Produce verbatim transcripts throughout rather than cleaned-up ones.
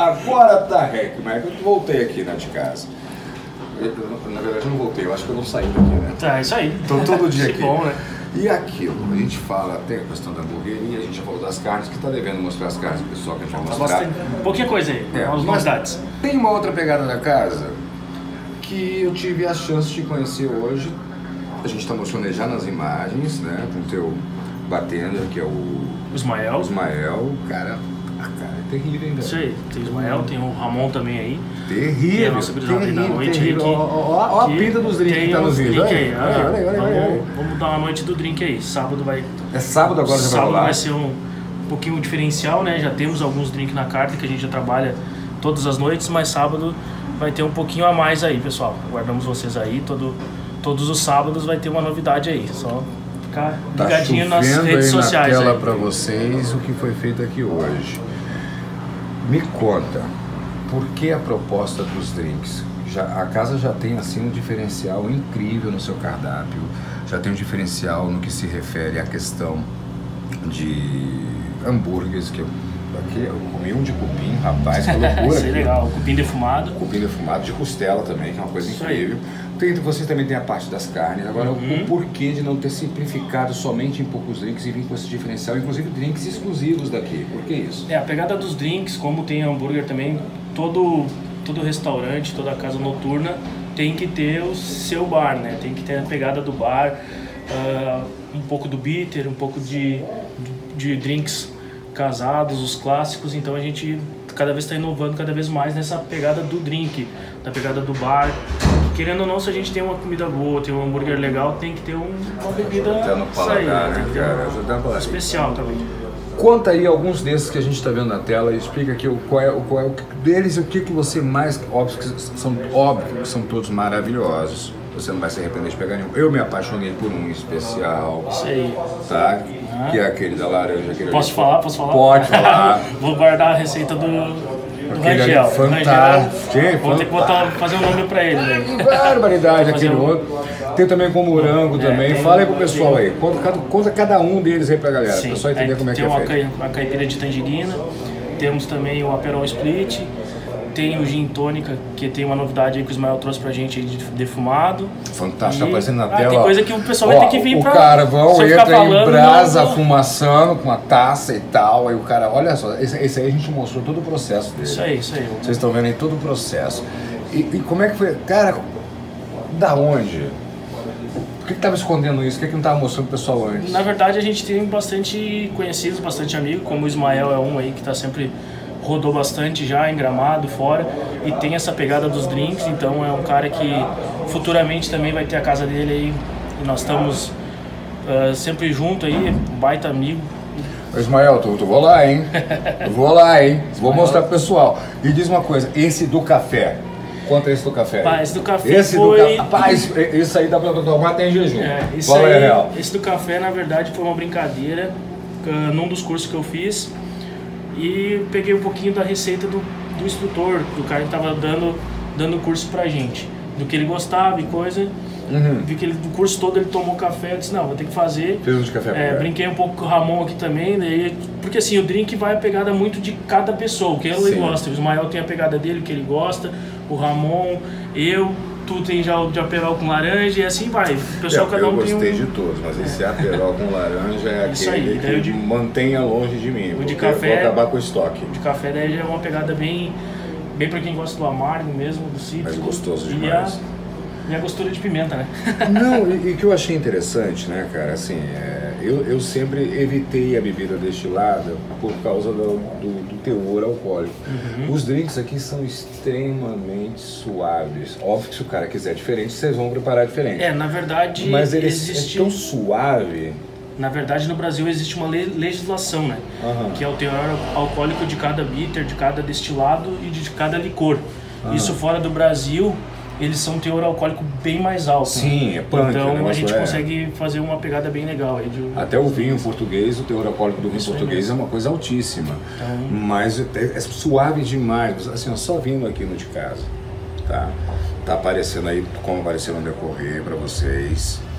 Agora tá rec, mas eu voltei aqui na de casa. Eu, na verdade eu não voltei, eu acho que eu não saí daqui, né? Tá, é isso aí. Tô todo dia aqui. Bom, né? E aquilo, a gente fala até a questão da hamburgueria, a gente já falou das carnes, que tá devendo mostrar as carnes pro pessoal que a gente vai Tá mostrar. bastante, pouquinha coisa aí, É, as novidades. Tem uma outra pegada da casa que eu tive a chance de conhecer hoje. A gente tá mostrando aí já nas imagens, né? Com o teu bartender, que é o O Ismael. o Ismael. Cara, a cara é terrível, hein, velho? Isso aí, tem o Ismael, tem o Ramon também aí. Terrível, Que é a nossa gurizada aí da terrível, noite terrível. aí. Ó, ó, ó a pinta dos drinks que tem tá nos os vídeos. drink Olha aí, aí, olha, olha aí, olha aí, olha aí. vamos, vamos dar uma noite do drink aí. Sábado vai. É sábado agora, já vai Sábado rolar? vai ser um pouquinho diferencial, né? Já temos alguns drinks na carta que a gente já trabalha todas as noites, mas sábado vai ter um pouquinho a mais aí, pessoal. Guardamos vocês aí, todo, todos os sábados vai ter uma novidade aí. Só ficar Tá ligadinho nas chovendo redes aí sociais. na tela aí. para vocês o que foi feito aqui hoje. Me conta, por que a proposta dos drinks? Já, a casa já tem assim um diferencial incrível no seu cardápio, já tem um diferencial no que se refere à questão de hambúrgueres, que eu, aqui eu comi um de cupim, rapaz, que loucura. Isso é aqui. legal, cupim defumado. Cupim defumado, de costela também, que é uma coisa Isso aí. incrível. Tem, você também tem a parte das carnes. Agora, Uhum. o porquê de não ter simplificado somente em poucos drinks e vir com esse diferencial, inclusive drinks exclusivos daqui? Por que isso? É, a pegada dos drinks, como tem hambúrguer também, todo, todo restaurante, toda casa noturna tem que ter o seu bar, né? Tem que ter a pegada do bar, uh, um pouco do bitter, um pouco de, de drinks casados, os clássicos. Então a gente cada vez está inovando cada vez mais nessa pegada do drink, da pegada do bar. Querendo ou não, se a gente tem uma comida boa, tem um hambúrguer legal, tem que ter um, uma bebida Até no paladar, né, cara? Até no paladar. especial também. Conta aí alguns desses que a gente está vendo na tela e explica aqui o, qual, é, o, qual é o que deles e o que, que você mais... Óbvio que são, óbvio que são todos maravilhosos. Você não vai se arrepender de pegar nenhum. Eu me apaixonei por um especial, Isso aí. tá? Que é aquele da laranja. Aquele Posso ali. falar? Posso falar? Pode falar. Vou guardar a receita do, do Aquele Rangel. ali, fantástico. Rangel, vou ter que botar, fazer um nome pra ele, né? Barbaridade, Fazer aquele um- outro. Tem também com morango É, também. tem- Fala aí pro pessoal aí. Conta, cada- conta cada um deles aí pra galera, Sim. pra pessoal entender Aí como é que tem é uma feito. cai- a caipira de tangerina, temos também o Aperol Split, tem o gin tônica, que tem uma novidade aí que o Ismael trouxe pra gente aí de defumado. Fantástico, E- tá aparecendo na Ah, tela. tem ó. coisa que o pessoal Ó, vai ter que vir o pra... O carvão se eu ficar entra falando, em brasa, não- não- fumaçando com a taça e tal. Aí o cara, olha só, esse, esse aí a gente mostrou todo o processo dele. Isso aí, isso aí. Vocês estão vendo aí todo o processo. E, e como é que foi? Cara, da onde? Por que que tava escondendo isso? Por que que não tava mostrando pro pessoal antes? Na verdade, a gente tem bastante conhecidos, bastante amigos, como o Ismael é um aí que tá sempre rodou bastante já em Gramado, fora, e tem essa pegada dos drinks, então é um cara que futuramente também vai ter a casa dele aí, e nós estamos uh, sempre junto aí, um baita amigo. Ô, Ismael, tu, tu vou lá, hein? Eu vou lá, hein? Vou mostrar pro pessoal. E diz uma coisa, esse do café. Conta esse do café. Pá, esse do café esse foi... do café. Rapaz, isso aí dá pra tomar até em jejum. É, isso Qual é aí, real? esse do café, na verdade, foi uma brincadeira uh, num dos cursos que eu fiz, e peguei um pouquinho da receita do, do instrutor, do cara que estava dando dando curso pra gente, do que ele gostava e coisa. Uhum. Vi que ele, do curso todo ele tomou café, eu disse, não, vou ter que fazer. Fez um de café. É, pra brinquei um pouco com o Ramon aqui também, daí, porque assim, o drink vai a pegada muito de cada pessoa, o que ele Sim. gosta. O Ismael tem a pegada dele, o que ele gosta, o Ramon, eu, tu tem já o de aperol com laranja e assim vai. O pessoal, eu, cada um eu tem um... gostei de todos, mas esse aperol com laranja é Isso aquele aí, daí o que de- mantenha longe de mim. o de porque eu café- vou acabar com o estoque. De café daí já é uma pegada bem, bem pra quem gosta do amargo mesmo, do cítrico. Mas gostoso e demais. a, e a gostura de pimenta, né? Não, e o que eu achei interessante, né, cara, assim, é, eu, eu sempre evitei a bebida destilada por causa do, do, do teor alcoólico. Uhum. Os drinks aqui são extremamente suaves. Óbvio que se o cara quiser diferente, vocês vão preparar diferente. É, na verdade, Mas ele existe... é tão suave. Na verdade, no Brasil existe uma le- legislação, né? Aham. Que é o teor alcoólico de cada bitter, de cada destilado e de cada licor. Aham. Isso fora do Brasil, eles são um teor alcoólico bem mais alto. Sim, né? é punk, o Então a negócio gente é. consegue fazer uma pegada bem legal aí. De... Até o vinho português, o teor alcoólico do vinho Isso aí português é mesmo. uma coisa altíssima. Então- Mas é, é suave demais. Assim, ó, só vindo aqui no de casa, tá? Tá aparecendo aí como apareceu no decorrer pra vocês.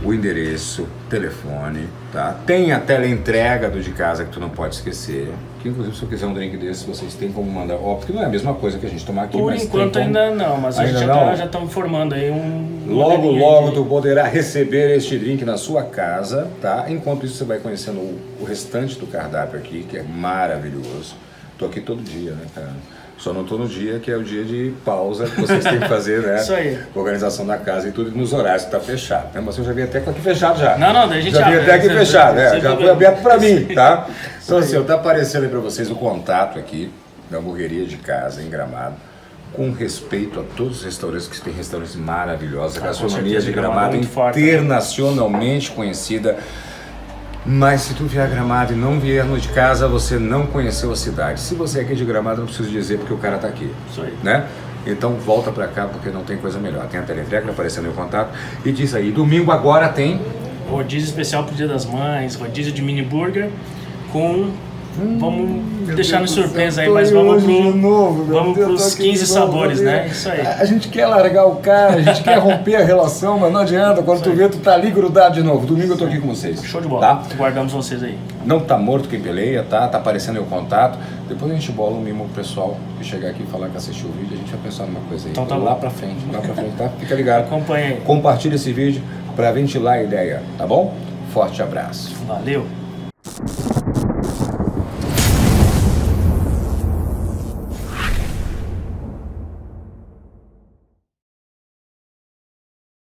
o endereço, telefone, tá? Tem a teleentrega do de casa que tu não pode esquecer. Que inclusive se eu quiser um drink desse, vocês têm como mandar. Óbvio que não é a mesma coisa que a gente tomar aqui, Por mas enquanto tem como... ainda não, mas a gente Ainda já não? tá, já estamos formando aí um... Logo, modelinho logo de- tu poderá receber este drink na sua casa, tá? Enquanto isso você vai conhecendo o, o restante do cardápio aqui, que é maravilhoso. Tô aqui todo dia, né, cara? Só não tô no dia que é o dia de pausa que vocês têm que fazer, né? Isso aí. Organização da casa e tudo nos horários que tá fechado, né? Mas eu já vi até aqui fechado já. Não, não, daí a gente Já vi abre, até aqui sem- fechado, né? sem Já foi problema. aberto pra mim, tá? Então assim, tá aparecendo aí pra vocês o contato aqui da hamburgueria de casa em Gramado, com respeito a todos os restaurantes, que tem restaurantes maravilhosos, a Ah, com gastronomia certeza, de Gramado é Gramado muito forte, né? internacionalmente conhecida. Mas se tu vier a Gramado e não vier no de casa, você não conheceu a cidade. Se você é aqui de Gramado, não preciso dizer porque o cara tá aqui. Isso aí. Né? Então volta pra cá porque não tem coisa melhor. Tem a teleentrega aparecendo aí o contato. E diz aí, domingo agora tem... Rodízio especial pro Dia das Mães, rodízio de mini burger com... Vamos deixar no surpresa aí, mas vamos pro, novo, vamos pros quinze sabores, né? Isso aí. A gente quer largar o cara, a gente quer romper a relação, mas não adianta. Quando tu vê, tu tá ali grudado de novo. Domingo eu tô aqui com vocês. Show de bola. Tá? Guardamos vocês aí. Não tá morto quem peleia, tá? Tá aparecendo aí o contato. Depois a gente bola um mimo pro pessoal que chegar aqui e falar que assistiu o vídeo. A gente vai pensar numa coisa aí. Então tá lá bom. pra frente, lá pra frente, tá? Fica ligado. Acompanha aí. Compartilha esse vídeo pra ventilar a ideia, tá bom? Forte abraço. Valeu.